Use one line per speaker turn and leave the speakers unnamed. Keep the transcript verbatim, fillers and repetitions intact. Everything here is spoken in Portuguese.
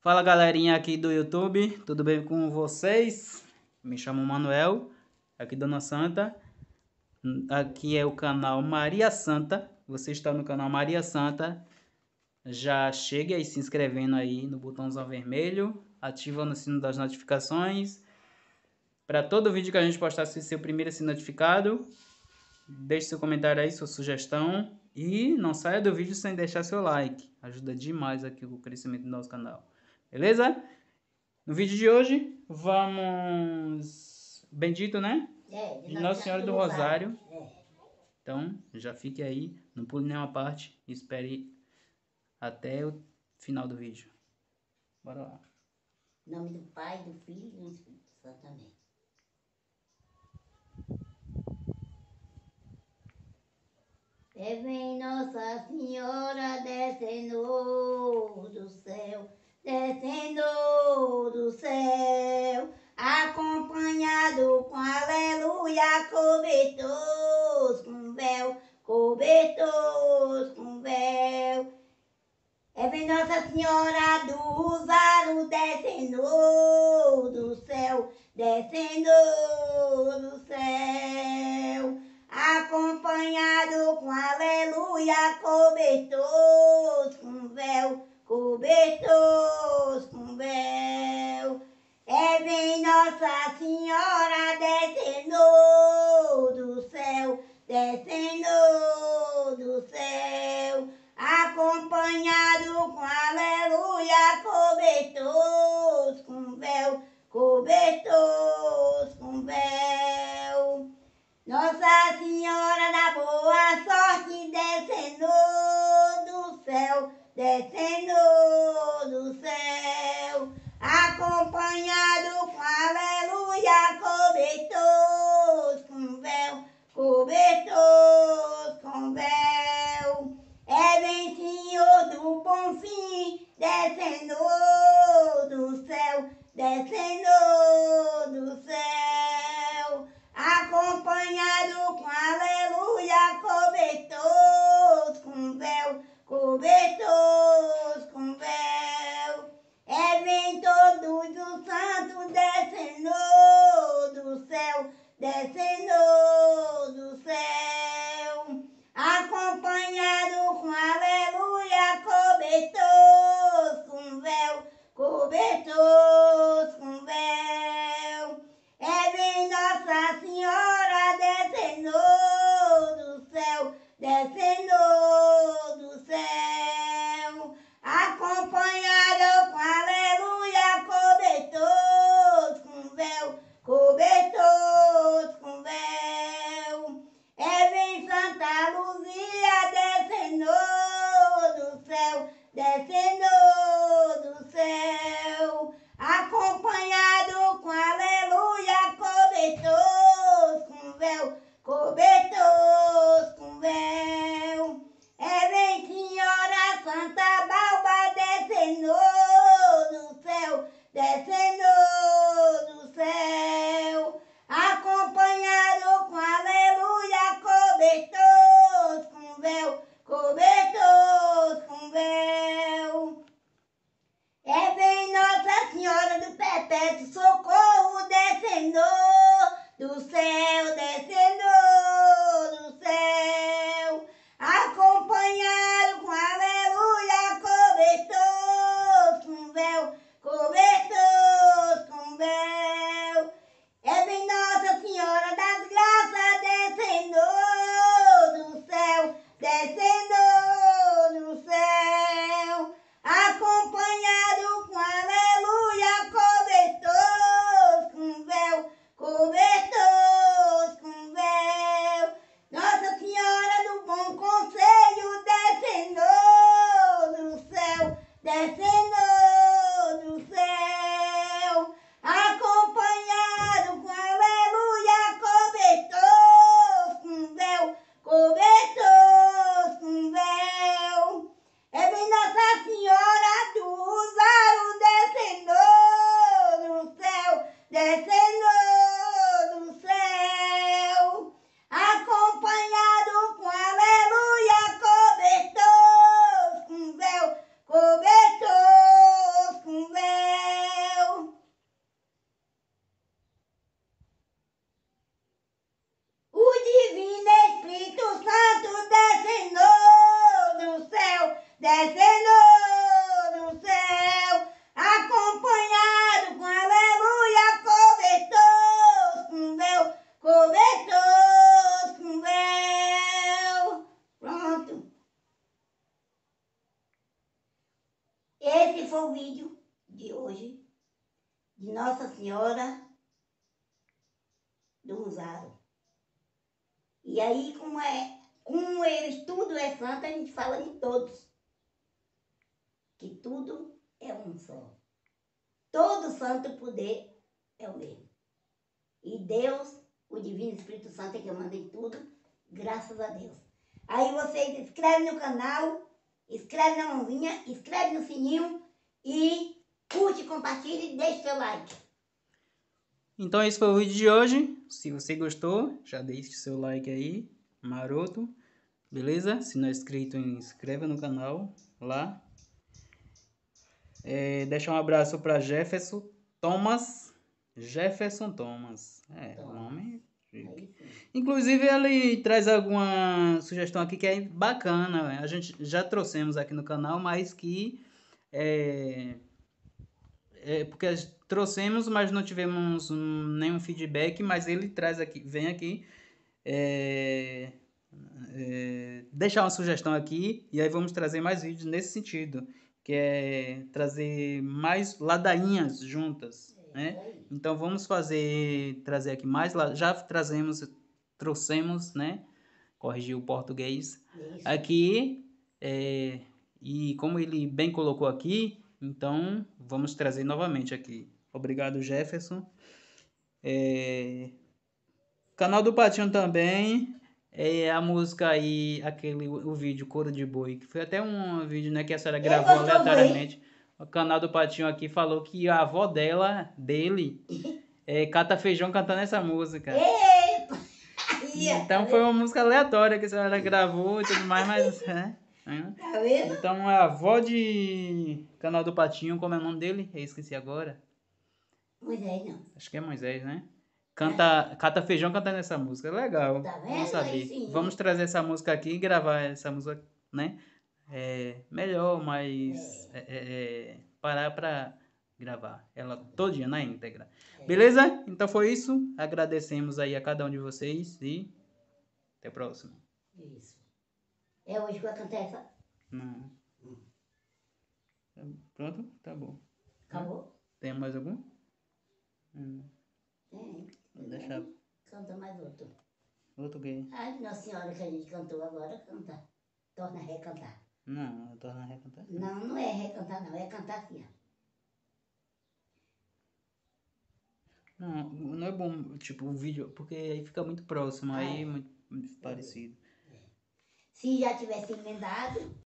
Fala galerinha aqui do YouTube, tudo bem com vocês? Me chamo Manuel, aqui Dona Santa. Aqui é o canal Maria Santa. Você está no canal Maria Santa. Já chegue aí se inscrevendo aí no botãozão vermelho, ativando o sino das notificações. Para todo vídeo que a gente postar, se ser o primeiro a ser notificado. Deixe seu comentário aí, sua sugestão. E não saia do vídeo sem deixar seu like. Ajuda demais aqui o crescimento do nosso canal. Beleza? No vídeo de hoje, vamos... Bendito, né?
É,
de Nossa Senhora do Rosário.
Rosário. É.
Então, já fique aí, não pule nenhuma parte e espere até o final do vídeo. Bora lá.
Em nome do Pai, do Filho e do Espírito Santo. Amém. É, vem Nossa Senhora descendo do céu, descendo do céu, acompanhado com aleluia, cobertos com véu, cobertos com véu. É, vem Nossa Senhora do Rosário descendo do céu, descendo do céu, acompanhado com aleluia, cobertos com véu, cobertos com véu. É, vem Nossa Senhora descendo do céu, descendo do céu, acompanhado com aleluia, cobertos com véu, cobertos com véu. Nossa Senhora da Boa Sorte descendo do céu, descendo do céu, acompanhado com aleluia, cobertos com véu, cobertos com véu. É, vem Senhor do Bom Fim descendo do céu, descendo do céu, acompanhado com aleluia, cobertos com véu, cobertos com véu. É, vem todos os santos descendo do céu, descendo do céu, acompanhado com aleluia, cobertos com véu, cobertos com véu. É, vem Nossa Senhora descendo do céu, descendo do céu, acompanhado com aleluia, cobertos com véu, cobertos com véu. É, vem Santa Luzia descendo do céu, descendo do céu, acompanhado com aleluia, cobertos com véu, cobertos com véu. É, vem Senhora Santa Balba descendo do céu, descendo do céu, acompanhado com aleluia, cobertos com véu, cobertos com véu. É, vem Nossa Senhora do Perpétuo Socorro descendo do céu, descendo do céu, acompanhado com aleluia, cobertos com véu, cobertos com véu. É, vem Nossa Senhora das Graças descendo do céu, descendo do céu, acompanhado com aleluia, cobertor vídeo de hoje de Nossa Senhora do Rosário. E aí, como, é, como eles tudo é santo, a gente fala de todos. Que tudo é um só. Todo santo poder é o mesmo. E Deus, o Divino Espírito Santo é que manda em tudo, graças a Deus. Aí vocês se inscrevem no canal, inscreve na mãozinha, inscreve no sininho e curte, compartilha e deixa seu like.
Então esse foi o vídeo de hoje. Se você gostou, já deixe seu like aí, maroto. Beleza? Se não é inscrito, inscreva no canal lá. É, deixa um abraço para Jefferson Thomas. Jefferson Thomas. É, o nome. Inclusive ele traz alguma sugestão aqui que é bacana. A gente já trouxemos aqui no canal, mas que é, é porque trouxemos, mas não tivemos nenhum feedback. Mas ele traz aqui, vem aqui. É, é, deixar uma sugestão aqui e aí vamos trazer mais vídeos nesse sentido, que é trazer mais ladainhas juntas, né? Então vamos fazer, trazer aqui mais, já trazemos, trouxemos, né? Corrigir o português aqui, é, e como ele bem colocou aqui, então vamos trazer novamente aqui. Obrigado, Jefferson. É, canal do Patinho também. É a música aí, aquele, o, o vídeo Couro de Boi, que foi até um vídeo, né, que a senhora gravou aleatoriamente. O canal do Patinho aqui falou que a avó dela, dele, é, cata feijão cantando essa música.
Epa!
Então foi uma música aleatória que a senhora gravou e tudo mais, mas... É, é.
Tá vendo?
Então a avó de canal do Patinho, como é o nome dele? Eu esqueci agora.
Moisés não.
Acho que é Moisés, né? Canta, cata feijão cantando essa música, legal.
Tá vendo?
Vamos saber.
Aí sim.
Vamos trazer essa música aqui e gravar essa música, né? É, melhor, mas é. É, é, parar pra gravar ela todinha na íntegra. É. Beleza? Então foi isso. Agradecemos aí a cada um de vocês e até a próxima.
Isso. É hoje que vai cantar essa?
Não. Hum. Pronto? Tá bom.
Acabou?
Tem mais algum? Hum.
Tem.
Vou deixar.
Canta mais outro.
Outro quê?
Ai, Nossa Senhora que a gente cantou agora, canta. Torna a recantar.
Não, torna a recantar.
Não, não é recantar não, é cantar assim, ó.
Não, não é bom, tipo, o vídeo, porque aí fica muito próximo, ah, aí é muito, muito parecido.
É. Se já tivesse emendado...